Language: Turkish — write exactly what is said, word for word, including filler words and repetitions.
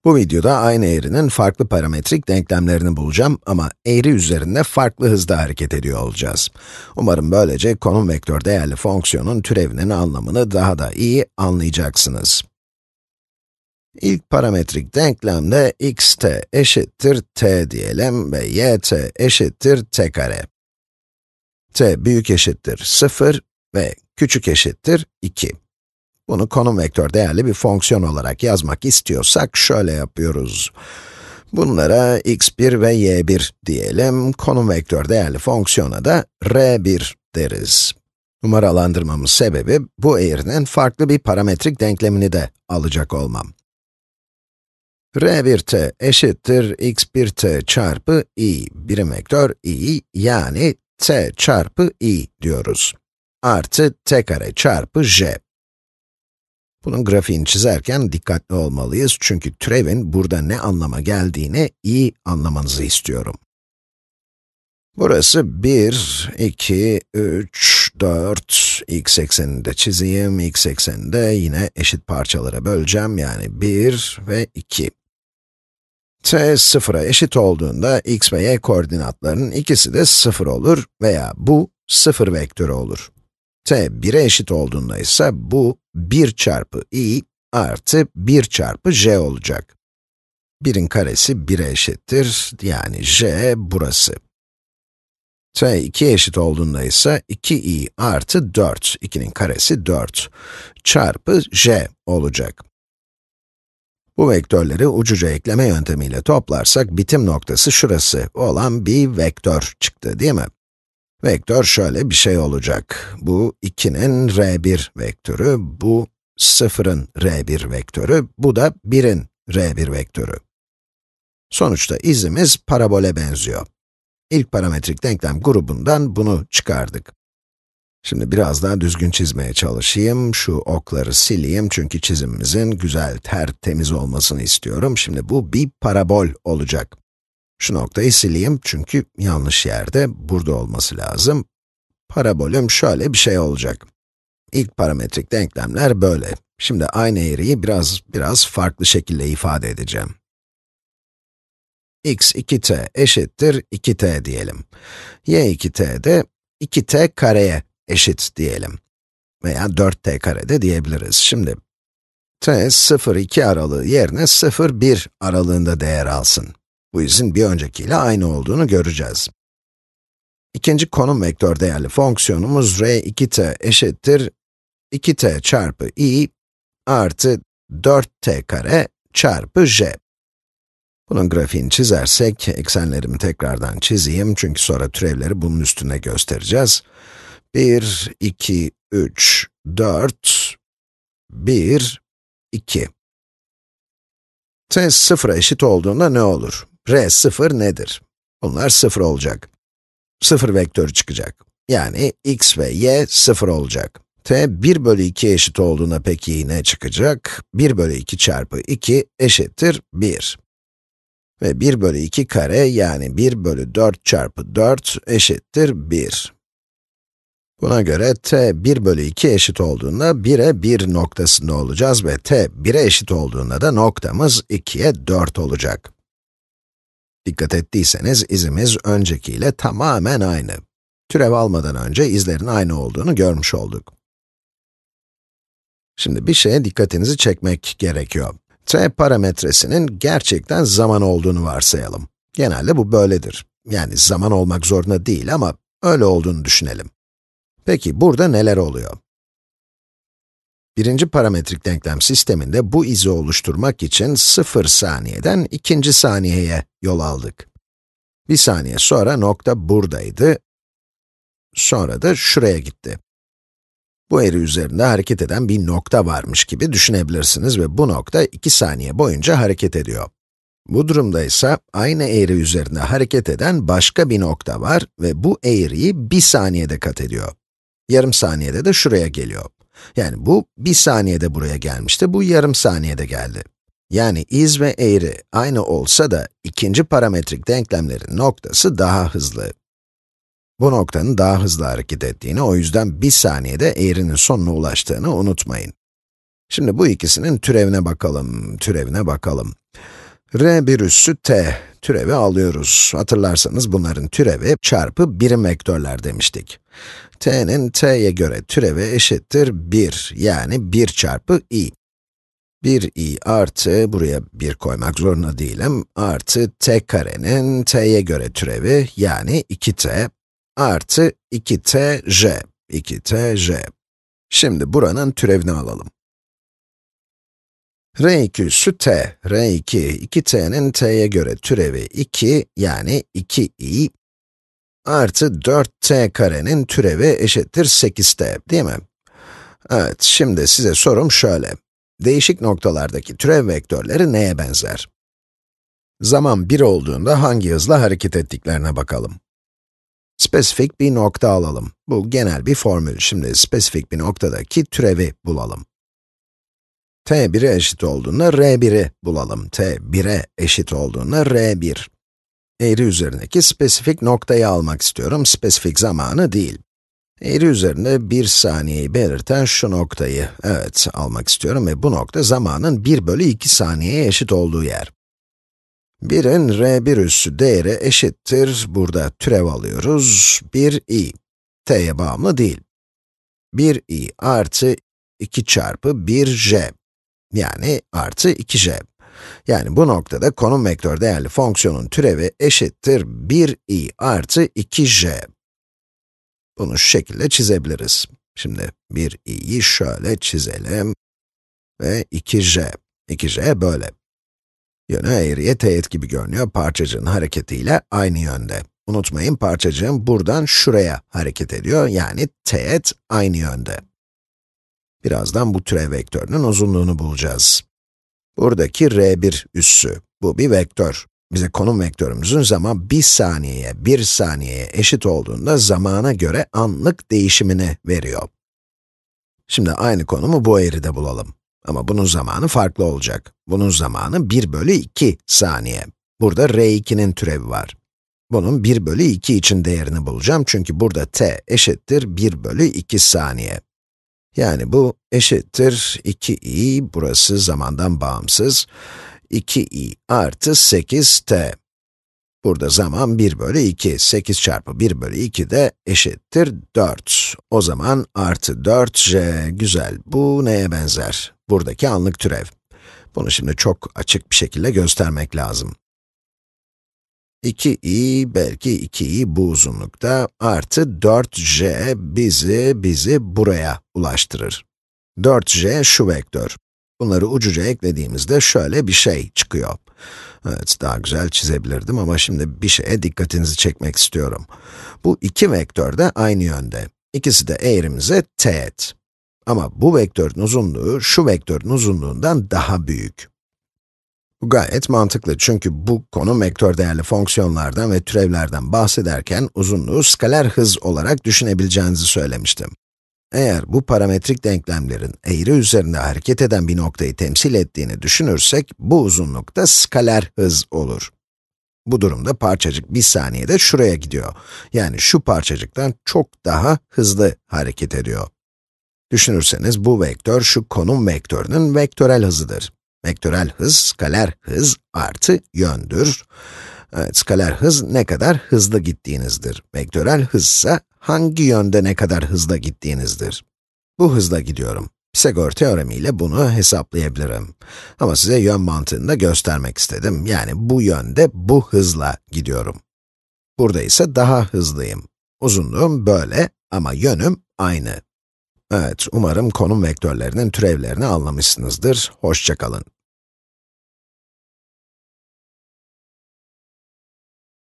Bu videoda aynı eğrinin farklı parametrik denklemlerini bulacağım ama eğri üzerinde farklı hızda hareket ediyor olacağız. Umarım böylece konum vektör değerli fonksiyonun türevinin anlamını daha da iyi anlayacaksınız. İlk parametrik denklemde xt eşittir t diyelim ve yt eşittir t kare. T büyük eşittir sıfır ve küçük eşittir iki. Bunu konum vektör değerli bir fonksiyon olarak yazmak istiyorsak şöyle yapıyoruz. Bunlara x bir ve y bir diyelim, konum vektör değerli fonksiyona da r bir deriz. Numaralandırmamın sebebi, bu eğrinin farklı bir parametrik denklemini de alacak olmam. r bir t eşittir x bir t çarpı i, birim vektör i, yani t çarpı i diyoruz. Artı t kare çarpı j. Bunun grafiğini çizerken dikkatli olmalıyız çünkü türevin burada ne anlama geldiğini iyi anlamanızı istiyorum. Burası bir, iki, üç, dört, x eksenini de çizeyim, x eksenini de yine eşit parçalara böleceğim, yani bir ve iki. T sıfıra eşit olduğunda x ve y koordinatlarının ikisi de sıfır olur veya bu sıfır vektörü olur. T bire eşit olduğunda ise bu bir çarpı i artı bir çarpı j olacak. birin karesi bire eşittir, yani j burası. T ikiye eşit olduğunda ise iki i artı dört, ikinin karesi dört, çarpı j olacak. Bu vektörleri ucuca ekleme yöntemiyle toplarsak bitim noktası şurası olan bir vektör çıktı, değil mi? Vektör şöyle bir şey olacak. Bu ikinin r bir vektörü, bu sıfırın r bir vektörü, bu da birin r bir vektörü. Sonuçta izimiz parabole benziyor. İlk parametrik denklem grubundan bunu çıkardık. Şimdi biraz daha düzgün çizmeye çalışayım. Şu okları sileyim çünkü çizimimizin güzel, tertemiz olmasını istiyorum. Şimdi bu bir parabol olacak. Şu noktayı sileyim çünkü yanlış yerde, burada olması lazım. Parabolüm şöyle bir şey olacak. İlk parametrik denklemler böyle. Şimdi aynı eğriyi biraz, biraz farklı şekilde ifade edeceğim. x iki t eşittir iki t diyelim. Y iki t de iki t kareye eşit diyelim. Veya dört t kare de diyebiliriz. Şimdi, t sıfır iki aralığı yerine sıfır bir aralığında değer alsın. Bu izin bir öncekiyle aynı olduğunu göreceğiz. İkinci konum vektör değerli fonksiyonumuz r iki t eşittir iki t çarpı i artı dört t kare çarpı j. Bunun grafiğini çizersek, eksenlerimi tekrardan çizeyim çünkü sonra türevleri bunun üstüne göstereceğiz. bir, iki, üç, dört, bir, iki. T sıfıra eşit olduğunda ne olur? R sıfır nedir? Bunlar sıfır olacak. sıfır vektörü çıkacak. Yani x ve y sıfır olacak. T bir bölü ikiye eşit olduğunda peki ne çıkacak? bir bölü iki çarpı iki eşittir bir. Ve bir bölü iki kare, yani bir bölü dört çarpı dört eşittir bir. Buna göre t bir bölü iki eşit olduğunda bire bir noktasında olacağız ve t bire eşit olduğunda da noktamız ikiye dört olacak. Dikkat ettiyseniz izimiz öncekiyle tamamen aynı. Türev almadan önce izlerin aynı olduğunu görmüş olduk. Şimdi bir şeye dikkatinizi çekmek gerekiyor. T parametresinin gerçekten zaman olduğunu varsayalım. Genelde bu böyledir. Yani zaman olmak zorunda değil ama öyle olduğunu düşünelim. Peki burada neler oluyor? Birinci parametrik denklem sisteminde bu izi oluşturmak için sıfır saniyeden ikinci saniyeye yol aldık. Bir saniye sonra nokta buradaydı, sonra da şuraya gitti. Bu eğri üzerinde hareket eden bir nokta varmış gibi düşünebilirsiniz ve bu nokta iki saniye boyunca hareket ediyor. Bu durumda ise aynı eğri üzerinde hareket eden başka bir nokta var ve bu eğriyi bir saniyede kat ediyor. Yarım saniyede de şuraya geliyor. Yani bu bir saniyede buraya gelmişti, bu yarım saniyede geldi. Yani iz ve eğri aynı olsa da ikinci parametrik denklemlerin noktası daha hızlı. Bu noktanın daha hızlı hareket ettiğini, o yüzden bir saniyede eğrinin sonuna ulaştığını unutmayın. Şimdi bu ikisinin türevine bakalım, türevine bakalım. R bir üssü t türevi alıyoruz. Hatırlarsanız bunların türevi çarpı birim vektörler demiştik. T'nin t'ye göre türevi eşittir bir, yani bir çarpı i. bir i artı, buraya bir koymak zorunda değilim, artı t karenin t'ye göre türevi, yani iki t, artı iki t j, iki t j. Şimdi buranın türevini alalım. R iki üssü t, R iki, iki t'nin t'ye göre türevi iki, yani iki i, artı dört t karenin türevi eşittir sekiz t, değil mi? Evet, şimdi size sorum şöyle. Değişik noktalardaki türev vektörleri neye benzer? Zaman bir olduğunda hangi hızla hareket ettiklerine bakalım. Spesifik bir nokta alalım. Bu genel bir formül. Şimdi spesifik bir noktadaki türevi bulalım. t bire eşit olduğunda r biri bulalım. t bire eşit olduğunda r bir. Eğri üzerindeki spesifik noktayı almak istiyorum, spesifik zamanı değil. Eğri üzerinde bir saniyeyi belirten şu noktayı, evet, almak istiyorum ve bu nokta zamanın bir bölü iki saniyeye eşit olduğu yer. birin r bir üssü değeri eşittir, burada türev alıyoruz, bir i. t'ye bağımlı değil. bir i artı iki çarpı bir j, yani artı iki j. Yani bu noktada konum vektör değerli fonksiyonun türevi eşittir bir i artı iki j. Bunu şu şekilde çizebiliriz. Şimdi bir i'yi şöyle çizelim ve iki j. iki j böyle. Yönü eğriye teğet gibi görünüyor, parçacığın hareketiyle aynı yönde. Unutmayın, parçacığım buradan şuraya hareket ediyor, yani teğet aynı yönde. Birazdan bu türev vektörünün uzunluğunu bulacağız. Buradaki r bir üssü, bu bir vektör. Bize konum vektörümüzün zaman bir saniyeye, bir saniyeye eşit olduğunda zamana göre anlık değişimini veriyor. Şimdi aynı konumu bu eğride bulalım. Ama bunun zamanı farklı olacak. Bunun zamanı bir bölü iki saniye. Burada r ikinin türevi var. Bunun bir bölü iki için değerini bulacağım çünkü burada t eşittir bir bölü iki saniye. Yani bu eşittir iki i, burası zamandan bağımsız, iki i artı sekiz t. Burada zaman bir bölü iki, sekiz çarpı bir bölü iki de eşittir dört. O zaman artı dört j, güzel. Bu neye benzer? Buradaki anlık türev. Bunu şimdi çok açık bir şekilde göstermek lazım. iki i, belki iki i bu uzunlukta, artı dört j bizi, bizi buraya ulaştırır. dört j şu vektör. Bunları ucuca eklediğimizde şöyle bir şey çıkıyor. Evet, daha güzel çizebilirdim ama şimdi bir şeye dikkatinizi çekmek istiyorum. Bu iki vektör de aynı yönde. İkisi de eğrimize teğet. Ama bu vektörün uzunluğu, şu vektörün uzunluğundan daha büyük. Bu gayet mantıklı çünkü bu konum vektör değerli fonksiyonlardan ve türevlerden bahsederken uzunluğu skaler hız olarak düşünebileceğinizi söylemiştim. Eğer bu parametrik denklemlerin eğri üzerinde hareket eden bir noktayı temsil ettiğini düşünürsek, bu uzunluk da skaler hız olur. Bu durumda parçacık bir saniyede şuraya gidiyor. Yani şu parçacıktan çok daha hızlı hareket ediyor. Düşünürseniz bu vektör, şu konum vektörünün vektörel hızıdır. Vektörel hız, skaler hız artı yöndür. Evet, skaler hız ne kadar hızlı gittiğinizdir. Vektörel hız ise hangi yönde ne kadar hızla gittiğinizdir. Bu hızla gidiyorum. Pisagor teoremiyle bunu hesaplayabilirim. Ama size yön mantığını da göstermek istedim. Yani bu yönde bu hızla gidiyorum. Burada ise daha hızlıyım. Uzunluğum böyle ama yönüm aynı. Evet, umarım konum vektörlerinin türevlerini anlamışsınızdır. Hoşça kalın.